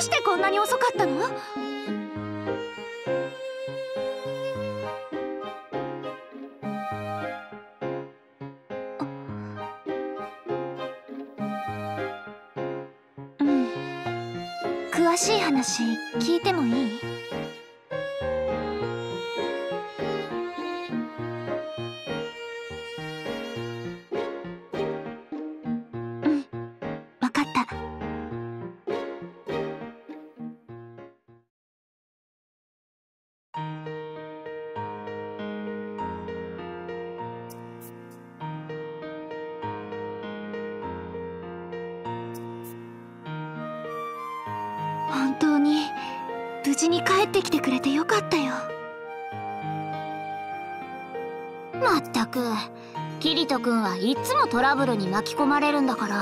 してこんなに遅かったの？うん。詳しい話聞いてもいい？うん、わかった。本当に無事に帰ってきてくれてよかったよ。 まったくキリト君はいつもトラブルに巻き込まれるんだから。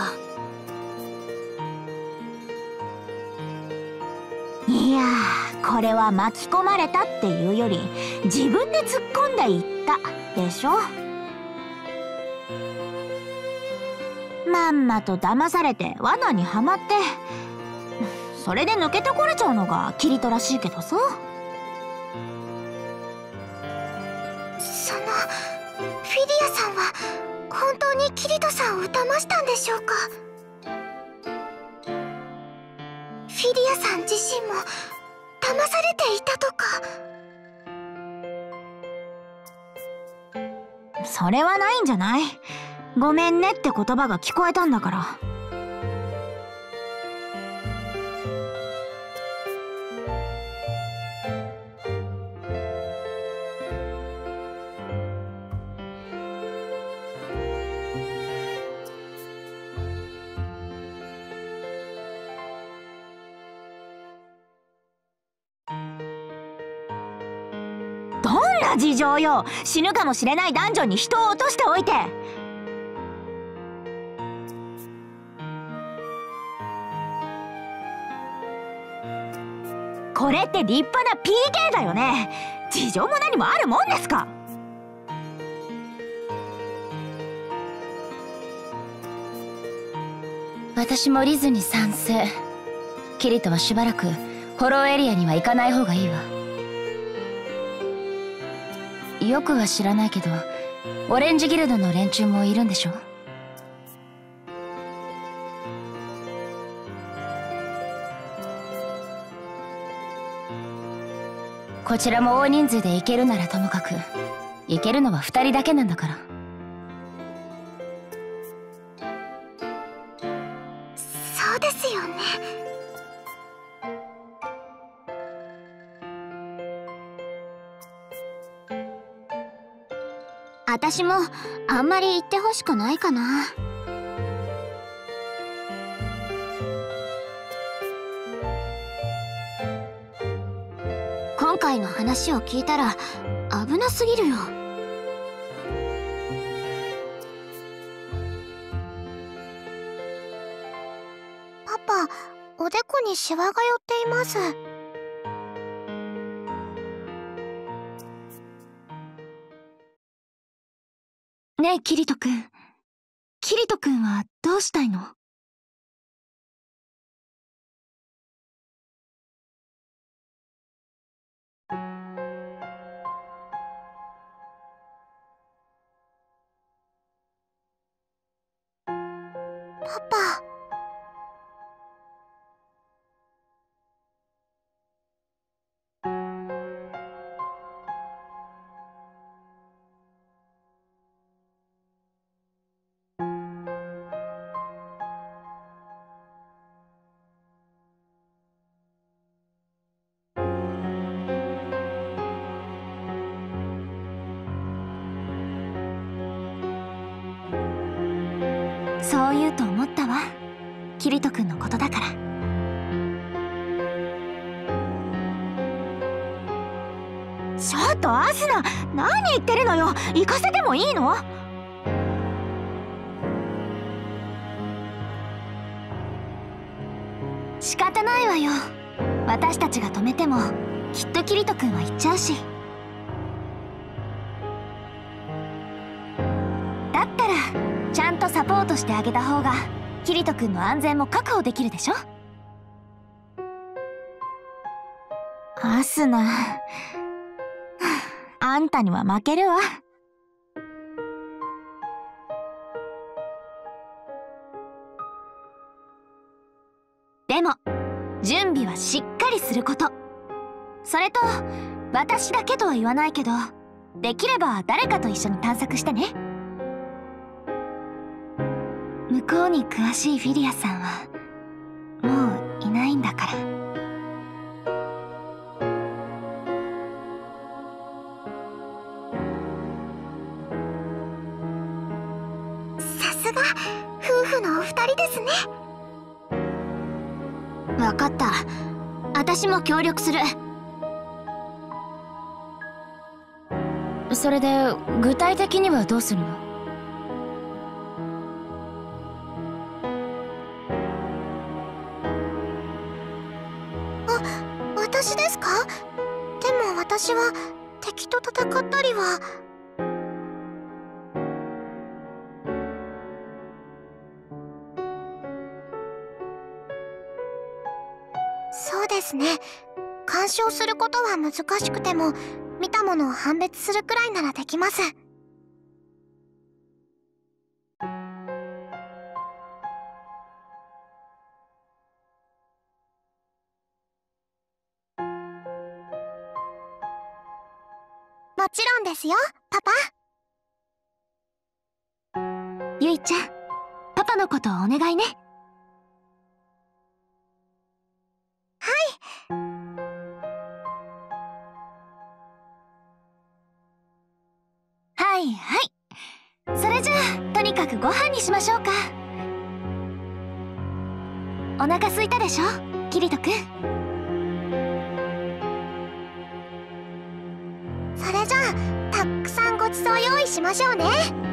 いやー、これは巻き込まれたっていうより自分で突っ込んでいったでしょ。まんまと騙されて罠にはまって、それで抜けてこれちゃうのがキリトらしいけどさ。 そのフィディアさんは本当にキリトさんを騙したんでしょうか？フィディアさん自身も騙されていたとか。 それはないんじゃない？ごめんねって言葉が聞こえたんだから。どんな事情よ。死ぬかもしれないダンジョンに人を落としておいて。これって立派な PK だよね。事情も何もあるもんですか。 私もリズに賛成。キリトはしばらくホローエリアには行かない方がいいわ。よくは知らないけどオレンジギルドの連中もいるんでしょ？こちらも大人数で行けるならともかく、行けるのは2人だけなんだから。 そうですよね。私もあんまり言ってほしくないかな。今回の話を聞いたら危なすぎるよ。パパ、おでこにシワが寄っています。 ねえキリト君。キリト君はどうしたいの？ パパ。 そう言うと思ったわ。キリト君のことだから。 ちょっとアスナ、何言ってるのよ。行かせてもいいの？ 仕方ないわよ。私たちが止めてもきっとキリト君は行っちゃうし。だったらちゃんとサポートしてあげた方がキリト君の安全も確保できるでしょ。 すな。あんたには負けるわ。 でも準備はしっかりすること。それと私だけとは言わないけど、できれば誰かと一緒に探索してね。向こうに詳しいフィリアさんはもういないんだから。 さすが夫婦のお二人ですね。分かった。私も協力する。 それで具体的にはどうするの？ 私ですか？でも私は敵と戦ったりは。そうですね。干渉することは難しくても、見たものを判別するくらいならできます。もちろんですよ、パパ。 ゆいちゃん、パパのことをお願いね。はいはい。それじゃあとにかくご飯にしましょうか。お腹空いたでしょ、キリトくん。 それじゃあたくさんごちそう用意しましょうね。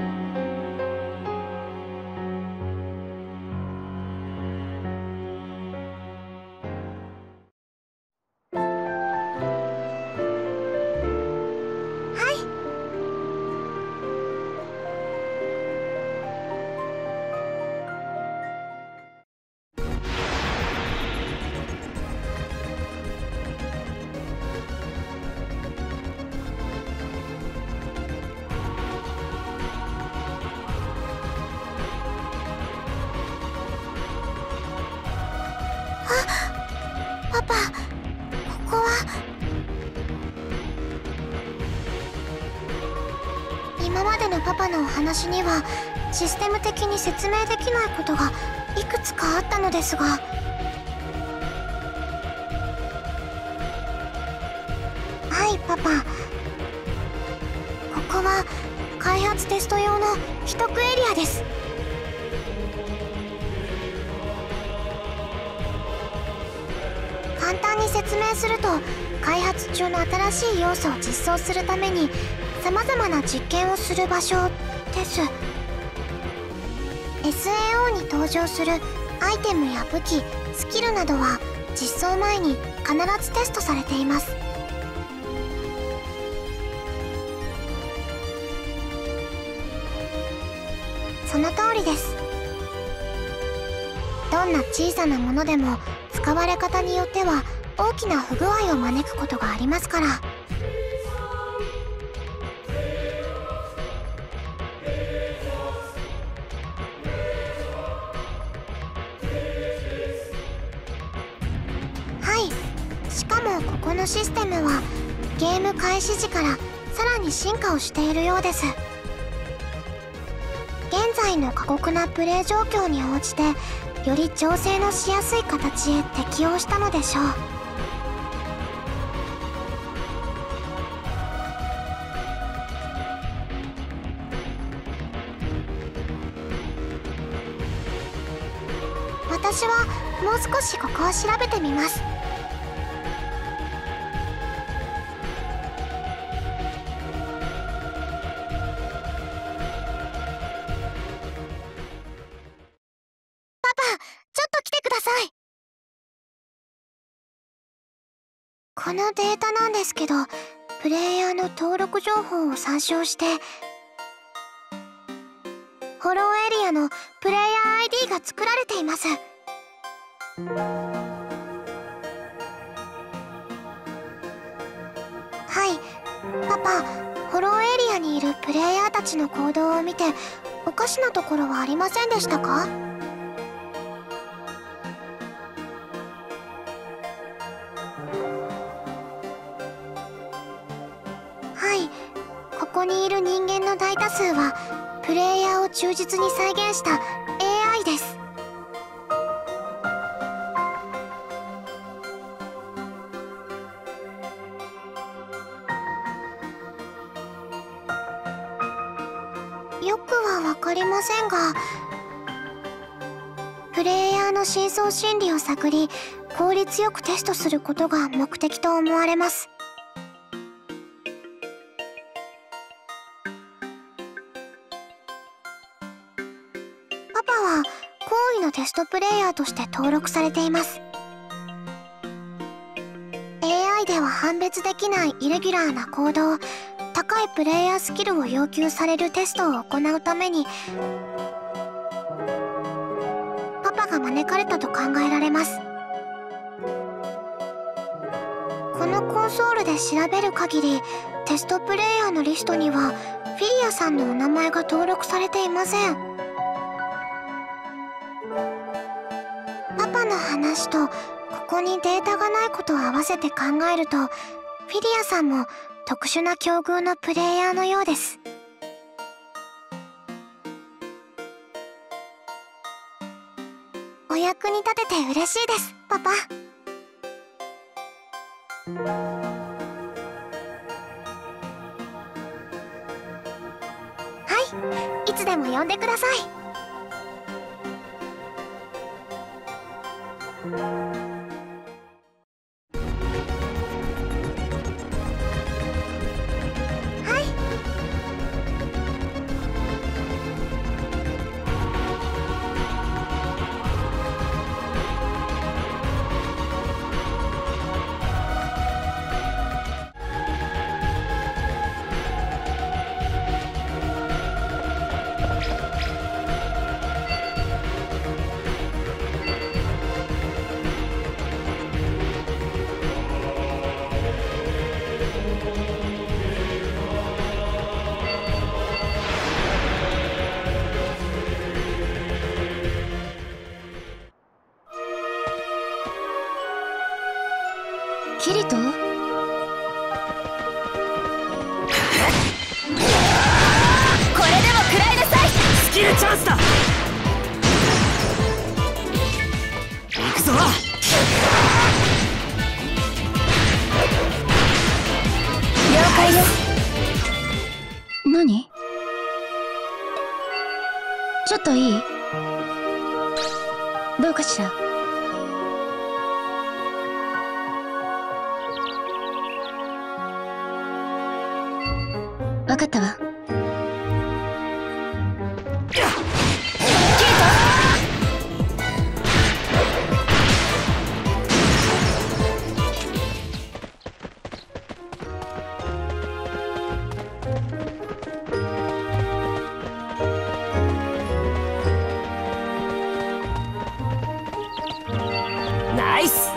パパ、ここは。今までのパパのお話にはシステム的に説明できないことがいくつかあったのですが、はいパパ、ここは開発テスト用の秘匿エリアです。簡単に説明すると、開発中の新しい要素を実装するためにさまざまな実験をする場所です。 SAO に登場するアイテムや武器、スキルなどは実装前に必ずテストされています。その通りです。どんな小さなものでも使われ方によっては大きな不具合を招くことがありますから。はい、しかもここのシステムはゲーム開始時からさらに進化をしているようです。現在の過酷なプレイ状況に応じてより調整のしやすい形へ適応したのでしょう。私はもう少しここを調べてみます。このデータなんですけど、プレイヤーの登録情報を参照して、ホローエリアのプレイヤー ID が作られています。 パパ、ホローエリアにいるプレイヤーたちの行動を見ておかしなところはありませんでしたか？はい、ここにいる人間の大多数はプレイヤーを忠実に再現した AI です。よくはわかりませんが、プレイヤーの深層心理を探り効率よくテストすることが目的と思われます。パパは高位のテストプレイヤーとして登録されています。 AI では判別できないイレギュラーな行動、高いプレイヤースキルを要求されるテストを行うためにパパが招かれたと考えられます。このコンソールで調べる限りテストプレイヤーのリストにはフィリアさんのお名前が登録されていません。パパの話とここにデータがないことを合わせて考えるとフィリアさんも特殊な境遇のプレイヤーのようです。お役に立てて嬉しいです、パパ。はい、いつでも呼んでください。 キリト？これでも食らいなさい。 スキルチャンスだ。行くぞ。 了解です。何？ちょっといい？どうかしら？分かったわ。 ナイス。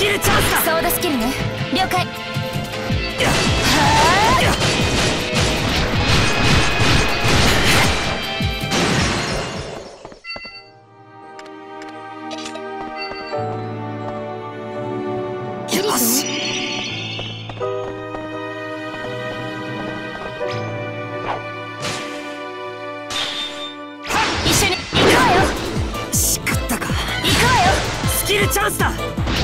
キルチャンスだ。 ソードスキルね。了解。 よし。 一緒に行くわよ。 しくったか。 行くわよ。 スキルチャンスだ。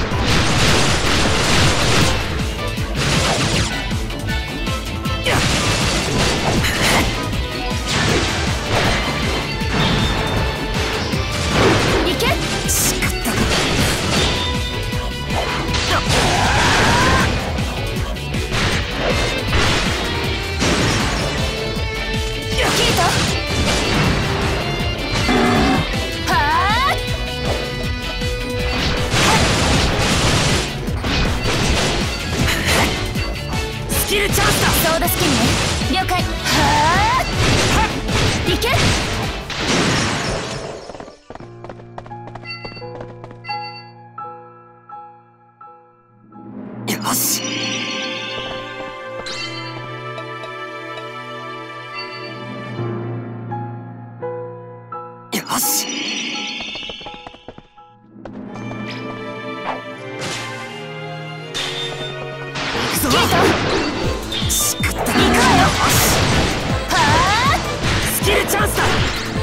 行け。 しくったか。 キリト。はあ。 スキルチャンスだ。 ソードスキルね。了解。はあ。行け。 よし。よし。行くぞ。 キリト。 しくったか。 行くわよ。はあ。 スキルチャンスだ。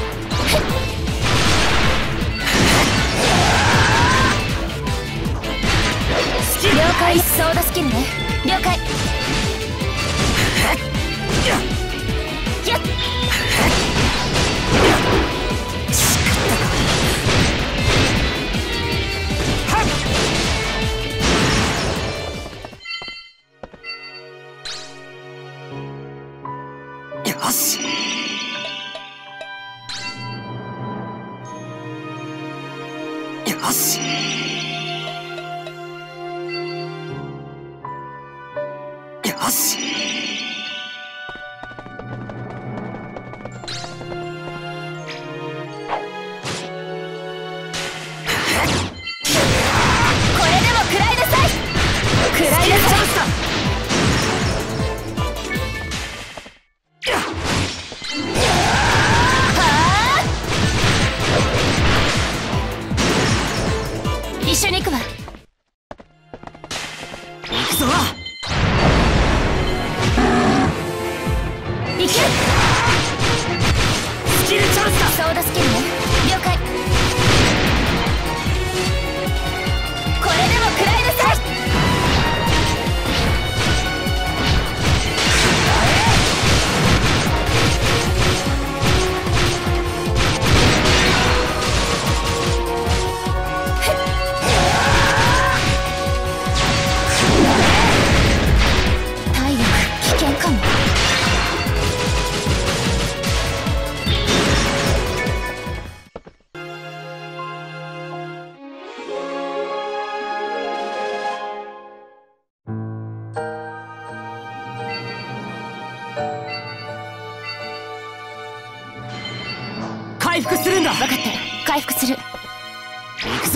スキル。 了解。ソードスキルね。了解。やっ。 しくったか。はっ。よし。よし。よし。 これでも食らいなさい。食らいなさい。はあ。一緒に行くわ。 行くぞ。 行け。 スキルチャンスだ。 ソードスキルね。了解。これでも食らいなさい。体力危険かも。 回復するんだ。 分かった。回復する。 行くぞ。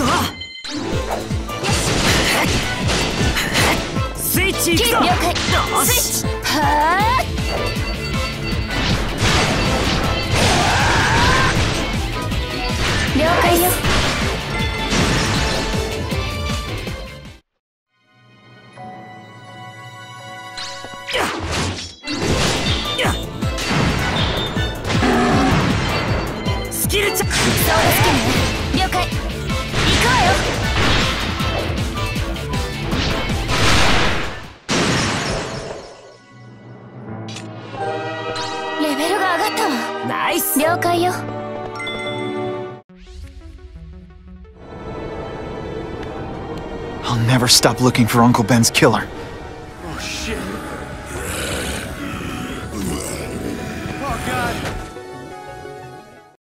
スイッチ行くぞ。 了解。 よし。 スイッチ。はあ。了解よ。 やっ。スキルチャンス。 ソードスキルね。了解。行くわよ。レベルが上がったわ。 ナイス。 了解よ。 I'll never stop looking for Uncle Ben's killer.